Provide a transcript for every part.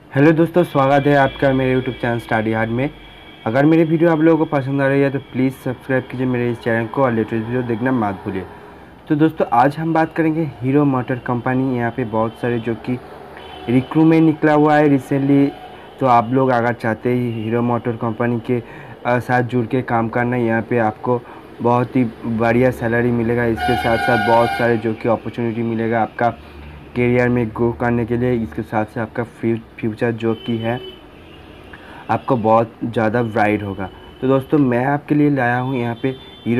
Hello दोस्तों, स्वागत है आपका मेरे यूट्यूब चैनल स्टडी हार्ड में। अगर मेरी वीडियो आप लोगों को पसंद आ रही है तो प्लीज़ सब्सक्राइब कीजिए मेरे इस चैनल को और लेटेस्ट वीडियो देखना मत भूलिए। तो दोस्तों आज हम बात करेंगे हीरो मोटर कंपनी। यहाँ पे बहुत सारे जो कि रिक्रूटमेंट निकला हुआ है रिसेंटली। तो आप लोग अगर चाहते ही हीरो मोटर कंपनी के साथ जुड़ के काम करना, यहाँ पर आपको बहुत ही बढ़िया सैलरी मिलेगा। इसके साथ साथ बहुत सारे जो कि अपॉर्चुनिटी मिलेगा आपका करियर में ग्रो करने के लिए। इसके साथ साथ आपका फ्यूचर जो कि है आपको बहुत ज़्यादा ब्राइट होगा। तो दोस्तों मैं आपके लिए लाया हूँ यहाँ पे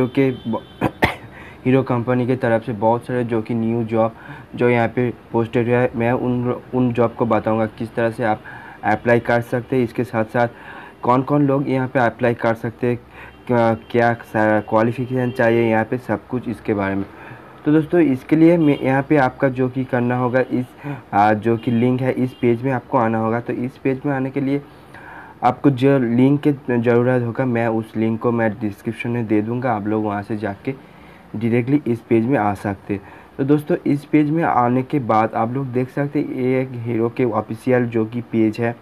हीरो कंपनी की तरफ से बहुत सारे जो कि न्यू जॉब जो यहाँ पे पोस्टेड है। मैं उन जॉब को बताऊँगा किस तरह से आप अप्लाई कर सकते हैं। इसके साथ साथ कौन कौन लोग यहाँ पे अप्लाई कर सकते हैं, क्या क्वालिफिकेशन चाहिए, यहाँ पे सब कुछ इसके बारे में। तो दोस्तों इसके लिए मैं यहाँ पे आपका जो कि करना होगा, इस जो कि लिंक है इस पेज में आपको आना होगा। तो इस पेज में आने के लिए आपको जो लिंक की ज़रूरत होगा, मैं उस लिंक को मैं डिस्क्रिप्शन में दे दूँगा। आप लोग वहाँ से जाके डायरेक्टली इस पेज में आ सकते हैं। तो दोस्तों इस पेज में आने के बाद आप लोग देख सकते हैं ये एक हीरो के ऑफिशियल जो कि पेज है।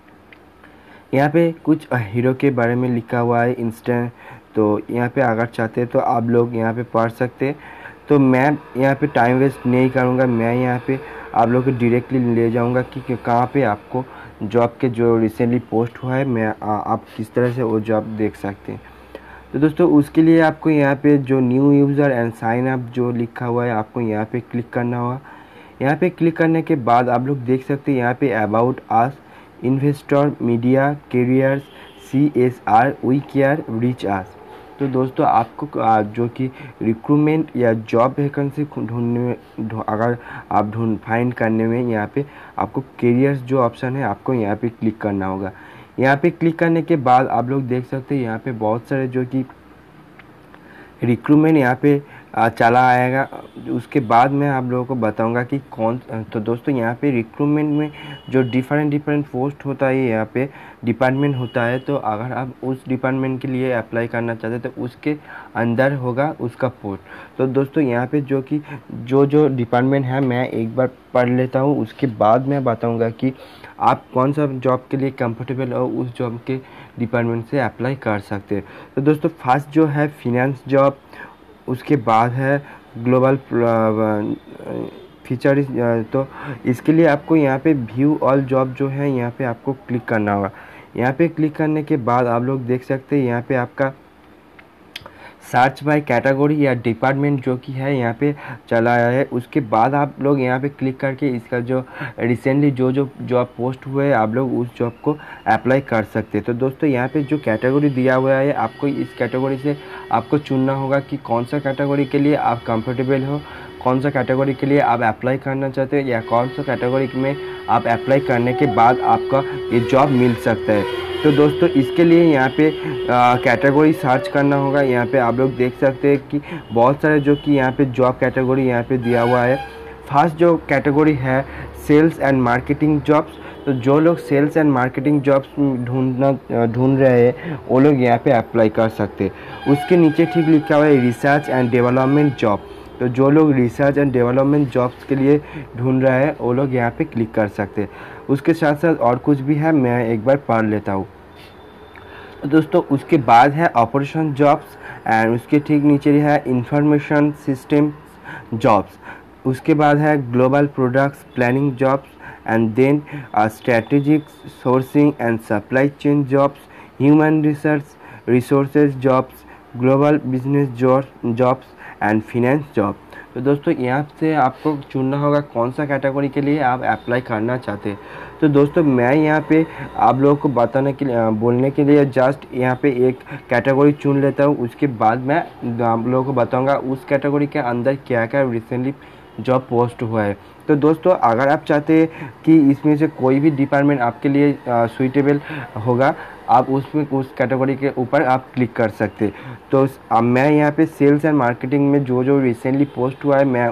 यहाँ पे कुछ हीरो के बारे में लिखा हुआ है इंस्टेंट। तो यहाँ पे अगर चाहते हैं तो आप लोग यहाँ पे पढ़ सकते हैं। तो मैं यहाँ पे टाइम वेस्ट नहीं करूँगा, मैं यहाँ पे आप लोग को डायरेक्टली ले जाऊँगा कि कहाँ पे आपको जॉब के जो रिसेंटली पोस्ट हुआ है मैं आप किस तरह से वो जॉब देख सकते हैं। तो दोस्तों उसके लिए आपको यहाँ पे जो new user and sign up जो लिखा हुआ है आपको यहाँ पे क्लिक करना होगा। यहाँ पे क्लिक करने के बाद आप लोग देख सकते हैं यहाँ पे about us, investor, media, careers, CSR, we care, reach us. तो दोस्तों आपको जो कि रिक्रूटमेंट या जॉब वैकेंसी ढूंढने में अगर आप फाइंड करने में यहाँ पे आपको कैरियर्स जो ऑप्शन है आपको यहाँ पे क्लिक करना होगा। यहाँ पे क्लिक करने के बाद आप लोग देख सकते हैं यहाँ पे बहुत सारे जो कि रिक्रूटमेंट यहाँ पे चला आएगा। उसके बाद मैं आप लोगों को बताऊंगा कि कौन। तो दोस्तों यहाँ पे रिक्रूटमेंट में जो डिफरेंट पोस्ट होता है, यहाँ पे डिपार्टमेंट होता है। तो अगर आप उस डिपार्टमेंट के लिए अप्लाई करना चाहते हैं तो उसके अंदर होगा उसका पोस्ट। तो दोस्तों यहाँ पे जो कि जो डिपार्टमेंट है मैं एक बार पढ़ लेता हूँ, उसके बाद मैं बताऊँगा कि आप कौन सा जॉब के लिए कंफर्टेबल हो, उस जॉब के डिपार्टमेंट से अप्लाई कर सकते हैं। तो दोस्तों फर्स्ट जो है फिनेंस जॉब, उसके बाद है ग्लोबल फीचर। तो इसके लिए आपको यहाँ पे व्यू ऑल जॉब जो है यहाँ पे आपको क्लिक करना होगा। यहाँ पे क्लिक करने के बाद आप लोग देख सकते हैं यहाँ पे आपका सर्च बाय कैटेगरी या डिपार्टमेंट जो कि है यहाँ पे चला आया है। उसके बाद आप लोग यहाँ पे क्लिक करके इसका जो रिसेंटली जो जॉब पोस्ट हुए आप लोग उस जॉब को अप्लाई कर सकते हैं। तो दोस्तों यहाँ पे जो कैटेगरी दिया हुआ है आपको इस कैटेगरी से आपको चुनना होगा कि कौन सा कैटेगरी के लिए आप कंफर्टेबल हो, कौन सा कैटेगरी के लिए आप अप्लाई करना चाहते हो, या कौन सा कैटेगरी में आप अप्लाई करने के बाद आपका ये जॉब मिल सकता है। तो दोस्तों इसके लिए यहाँ पे कैटेगरी सर्च करना होगा। यहाँ पे आप लोग देख सकते हैं कि बहुत सारे जो कि यहाँ पे जॉब कैटेगरी यहाँ पे दिया हुआ है। फर्स्ट जो कैटेगरी है सेल्स एंड मार्केटिंग जॉब्स। तो जो लोग सेल्स एंड मार्केटिंग जॉब्स ढूंढ रहे हैं वो लोग यहाँ पे अप्लाई कर सकते हैं। उसके नीचे ठीक लिखा हुआ है रिसर्च एंड डेवलपमेंट जॉब। तो जो लोग रिसर्च एंड डेवलपमेंट जॉब्स के लिए ढूंढ रहे हैं वो लोग यहाँ पे क्लिक कर सकते हैं। उसके साथ साथ और कुछ भी है, मैं एक बार पढ़ लेता हूँ। दोस्तों उसके बाद है ऑपरेशन जॉब्स एंड उसके ठीक नीचे है इंफॉर्मेशन सिस्टम जॉब्स। उसके बाद है global products planning jobs and then strategic sourcing and supply chain jobs, human resources jobs, global business jobs and finance job. तो दोस्तों यहाँ से आपको चुनना होगा कौन सा कैटेगरी के लिए आप अप्लाई करना चाहते हैं। तो दोस्तों मैं यहाँ पे आप लोगों को बताने के लिए बोलने के लिए जस्ट यहाँ पे एक कैटेगरी चुन लेता हूँ। उसके बाद मैं आप लोगों को बताऊँगा उस कैटेगरी के अंदर क्या क्या रिसेंटली जॉब पोस्ट हुआ है। तो दोस्तों अगर आप चाहते हैं कि इसमें से कोई भी डिपार्टमेंट आपके लिए सूटेबल होगा, आप उसमें उस कैटेगरी के ऊपर आप क्लिक कर सकते। तो मैं यहाँ पे सेल्स एंड मार्केटिंग में जो रिसेंटली पोस्ट हुआ है मैं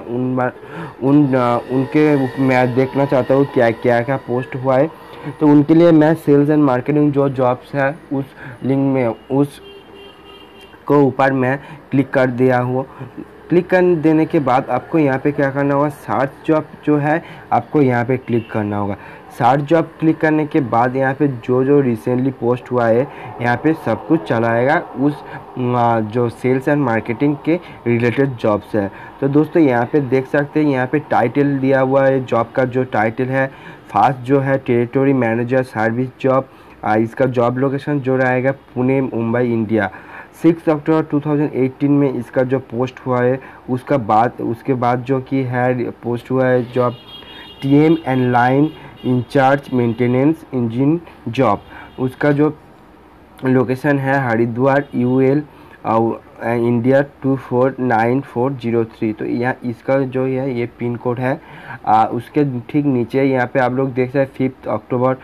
उनके मैं देखना चाहता हूँ क्या पोस्ट हुआ है। तो उनके लिए मैं सेल्स एंड मार्केटिंग जो जॉब्स है उस लिंक में उस को ऊपर मैं क्लिक कर दिया हूँ। क्लिक कर देने के बाद आपको यहाँ पे क्या करना होगा, सर्च जॉब जो है आपको यहाँ पे क्लिक करना होगा। सार्च जॉब क्लिक करने के बाद यहाँ पे जो जो रिसेंटली पोस्ट हुआ है यहाँ पे सब कुछ चलाएगा उस जो सेल्स एंड मार्केटिंग के रिलेटेड जॉब्स है। तो दोस्तों यहाँ पे देख सकते हैं, यहाँ पे टाइटल दिया हुआ है, जॉब का जो टाइटल है फर्स्ट जो है टेरिटरी मैनेजर सर्विस जॉब। इसका जॉब लोकेशन जो रहेगा पुणे मुंबई इंडिया। 6 अक्टूबर 2018 में इसका जो पोस्ट हुआ है उसके बाद जो कि है पोस्ट हुआ है job TM and line incharge maintenance engine job. उसका जो लोकेशन है हरिद्वार UL इंडिया 249403। तो यहाँ इसका जो है ये पिन कोड है। उसके ठीक नीचे यहाँ पे आप लोग देख सकते हैं 5 अक्टूबर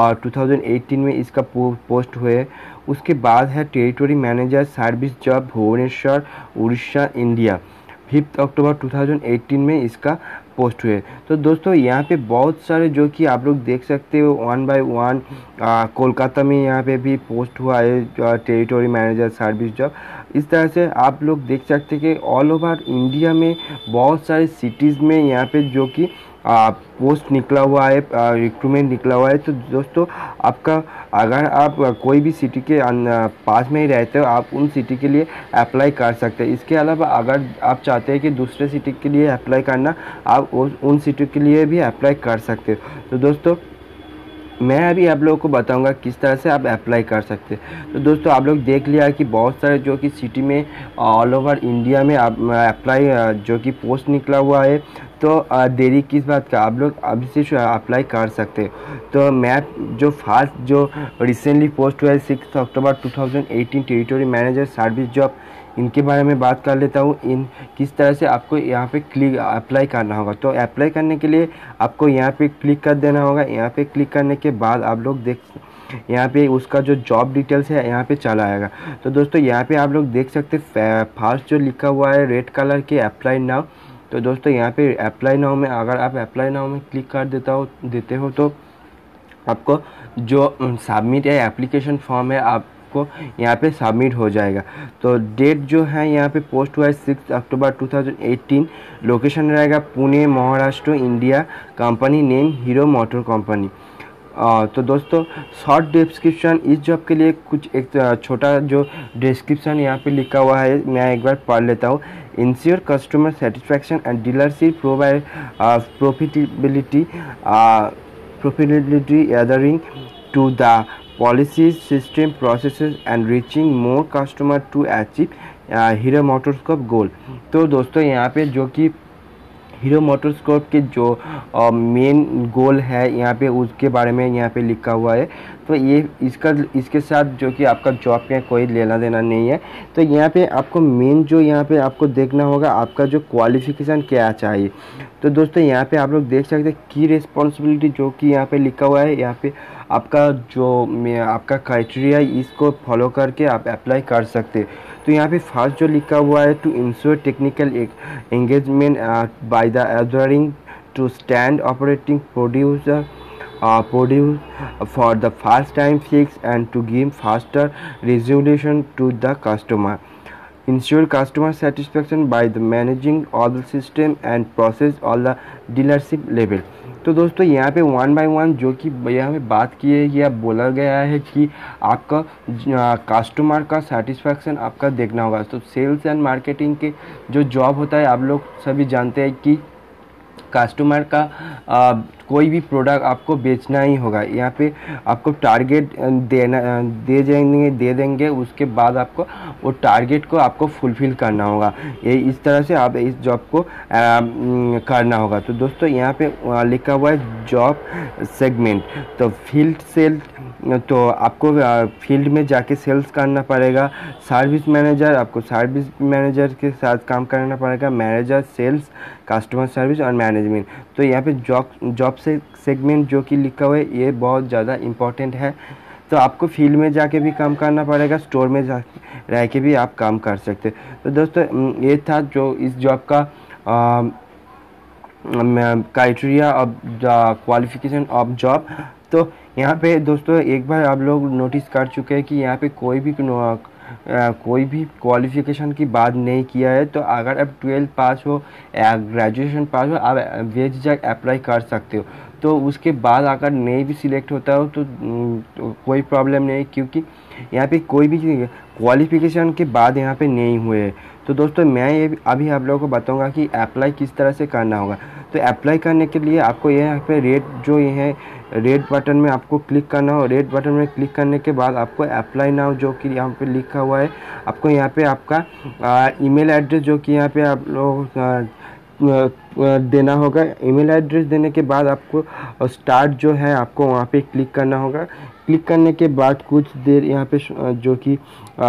2018 में इसका पोस्ट हुए। उसके बाद है territory manager service job Bhubaneswar Orissa India. 5 अक्टूबर 2018 में इसका पोस्ट हुए। तो दोस्तों यहाँ पे बहुत सारे जो कि आप लोग देख सकते हो 1 बाय 1 कोलकाता में यहाँ पे भी पोस्ट हुआ है टेरिटरी मैनेजर सर्विस जॉब। इस तरह से आप लोग देख सकते हैं कि ऑल ओवर इंडिया में बहुत सारे सिटीज़ में यहाँ पे जो कि पोस्ट निकला हुआ है, रिक्रूटमेंट निकला हुआ है। तो दोस्तों आपका अगर आप कोई भी सिटी के पास में ही रहते हो आप उन सिटी के लिए अप्लाई कर सकते हैं। इसके अलावा अगर आप चाहते हैं कि दूसरे सिटी के लिए अप्लाई करना, आप उन सिटी के लिए भी अप्लाई कर सकते हो। तो दोस्तों मैं अभी आप लोगों को बताऊंगा किस तरह से आप अप्लाई कर सकते हैं। तो दोस्तों आप लोग देख लिया कि बहुत सारे जो कि सिटी में ऑल ओवर इंडिया में आप अप्लाई जो कि पोस्ट निकला हुआ है। तो देरी किस बात का, आप लोग अभी से अप्लाई कर सकते हैं। तो मैं जो फर्स्ट जो रिसेंटली पोस्ट हुआ है 6 अक्टूबर 2018 टेरिटरी मैनेजर सर्विस जॉब, इनके बारे में बात कर लेता हूँ। इन किस तरह से आपको यहाँ पे क्लिक अप्लाई करना होगा। तो अप्लाई करने के लिए आपको यहाँ पे क्लिक कर देना होगा। यहाँ पे क्लिक करने के बाद आप लोग देख यहाँ पे उसका जो जॉब डिटेल्स है यहाँ पे चला आएगा। तो दोस्तों यहाँ पे आप लोग देख सकते फर्स्ट जो लिखा हुआ है रेड कलर के अप्लाई नाउ। तो दोस्तों यहाँ पे अप्लाई नाउ में अगर आप अप्लाई नाउ में क्लिक कर देते हो तो आपको जो सबमिट या एप्लीकेशन फॉर्म है आपको यहाँ पे सबमिट हो जाएगा। तो डेट जो है यहाँ पे पोस्ट हुआ है 6 अक्टूबर 2018। लोकेशन रहेगा Pune Maharashtra India. Company name Hero motor company. तो दोस्तों शॉर्ट डिस्क्रिप्शन इस जॉब के लिए कुछ एक छोटा जो डिस्क्रिप्शन यहाँ पे लिखा हुआ है मैं एक बार पढ़ लेता हूँ। Ensure customer satisfaction and dealership provide profitability adhering to the policies, system, processes and reaching more customer to achieve Hero MotoCorp goal. तो दोस्तों यहाँ पे जो कि हीरो मोटरस्कोप के जो मेन गोल है यहाँ पे उसके बारे में यहाँ पे लिखा हुआ है। तो ये इसके साथ जो कि आपका जॉब में कोई लेना देना नहीं है। तो यहाँ पे आपको मेन जो यहाँ पे आपको देखना होगा आपका जो क्वालिफिकेशन क्या चाहिए। तो दोस्तों यहाँ पे आप लोग देख सकते हैं की रिस्पॉन्सिबिलिटी जो कि यहाँ पे लिखा हुआ है। यहाँ पे आपका जो आपका क्राइटेरिया इसको फॉलो करके आप अप्लाई कर सकते हैं। तो यहाँ पे फर्स्ट जो लिखा हुआ है to ensure technical engagement by the adhering to stand operating produce for the first time fix and to give faster resolution to the customer. Ensure customer satisfaction by the managing all the system and process all the dealership level. तो दोस्तों यहाँ पे 1 bye 1 जो कि यहाँ पे बात की है या बोला गया है कि आपका कस्टमर का सेटिस्फैक्शन आपका देखना होगा। तो सेल्स एंड मार्केटिंग के जो जॉब होता है आप लोग सभी जानते हैं कि कस्टमर का कोई भी प्रोडक्ट आपको बेचना ही होगा। यहाँ पे आपको टारगेट दे देंगे उसके बाद आपको वो टारगेट को आपको फुलफ़िल करना होगा। ये इस तरह से आप इस जॉब को करना होगा। तो दोस्तों यहाँ पे लिखा हुआ है जॉब सेगमेंट। तो फील्ड सेल तो आपको फील्ड में जाके सेल्स करना पड़ेगा। सर्विस मैनेजर आपको सर्विस मैनेजर के साथ काम करना पड़ेगा। मैनेजर सेल्स कस्टमर सर्विस और मैनेजमेंट। तो यहाँ पे जॉब से सेगमेंट जो कि लिखा हुआ है ये बहुत ज़्यादा इम्पोर्टेंट है। तो आपको फील्ड में जाके भी काम करना पड़ेगा, स्टोर में जा रह के भी आप काम कर सकते। तो दोस्तों ये था जो इस जॉब का criteria of qualification of job. तो यहाँ पे दोस्तों एक बार आप लोग नोटिस कर चुके हैं कि यहाँ पे कोई भी कोई भी क्वालिफ़िकेशन की बात नहीं किया है, तो अगर आप 12th पास हो या ग्रेजुएशन पास हो, आप बेझिझक अप्लाई कर सकते हो। तो उसके बाद अगर नहीं भी सिलेक्ट होता हो तो कोई प्रॉब्लम नहीं, क्योंकि यहाँ पे कोई भी क्वालिफ़िकेशन के बाद यहाँ पे नहीं हुए हैं। तो दोस्तों मैं ये अभी आप लोगों को बताऊंगा कि अप्लाई किस तरह से करना होगा। तो अप्लाई करने के लिए आपको ये यहाँ पे रेड जो ये है रेड बटन में आपको क्लिक करना हो। रेड बटन में क्लिक करने के बाद आपको अप्लाई नाउ जो कि यहाँ पे लिखा हुआ है, आपको यहाँ पे आपका ईमेल एड्रेस जो कि यहाँ पे आप लोग देना होगा। ईमेल एड्रेस देने के बाद आपको स्टार्ट जो है आपको वहाँ पे क्लिक करना होगा। क्लिक करने के बाद कुछ देर यहाँ पे जो कि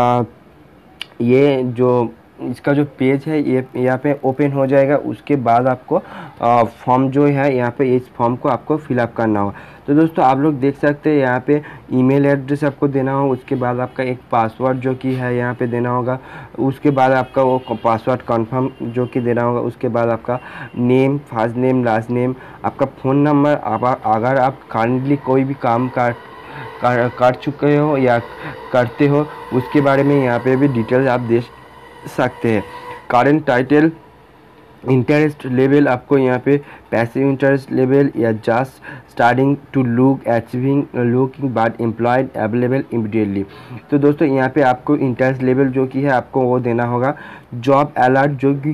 ये जो इसका जो पेज है ये यहाँ पे ओपन हो जाएगा। उसके बाद आपको फॉर्म जो है यहाँ पे इस फॉर्म को आपको फिलअप करना होगा। तो दोस्तों आप लोग देख सकते हैं यहाँ पे ईमेल एड्रेस आपको देना होगा। उसके बाद आपका एक पासवर्ड जो कि है यहाँ पे देना होगा। उसके बाद आपका वो पासवर्ड कंफर्म जो कि देना होगा। उसके बाद आपका name, first name, last name, आपका फ़ोन नंबर, अगर आप काइंडली कोई भी काम कर चुके हो या करते हो उसके बारे में यहाँ पे भी डिटेल्स आप दे सकते हैं। करेंट टाइटल, इंटरेस्ट लेवल आपको यहाँ पे पैसिव इंटरेस्ट लेवल या just starting to look achieving looking but employed available immediately. तो दोस्तों यहाँ पे आपको इंटरेस्ट लेवल जो कि है आपको वो देना होगा। जॉब अलर्ट जो कि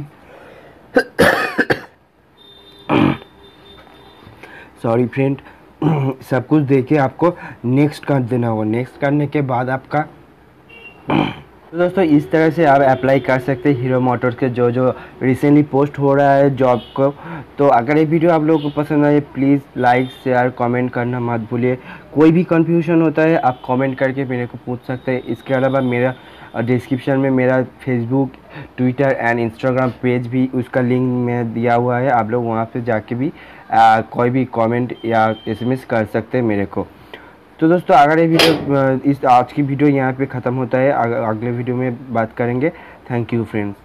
सॉरी फ्रेंड, सब कुछ देके आपको नेक्स्ट कर देना होगा। नेक्स्ट करने के बाद आपका तो दोस्तों इस तरह से आप अप्लाई कर सकते हैं हीरो मोटर्स के जो रिसेंटली पोस्ट हो रहा है जॉब को। तो अगर ये वीडियो आप लोगों को पसंद आए प्लीज़ लाइक, शेयर, कमेंट करना मत भूलिए। कोई भी कन्फ्यूजन होता है आप कमेंट करके मेरे को पूछ सकते हैं। इसके अलावा मेरा डिस्क्रिप्शन में मेरा Facebook, Twitter and Instagram page भी उसका लिंक में दिया हुआ है। आप लोग वहाँ पे जाके भी कोई भी कमेंट या एसएमएस कर सकते हैं मेरे को। तो दोस्तों अगर ये वीडियो इस आज की वीडियो यहाँ पे ख़त्म होता है, अगले वीडियो में बात करेंगे। Thank you friends.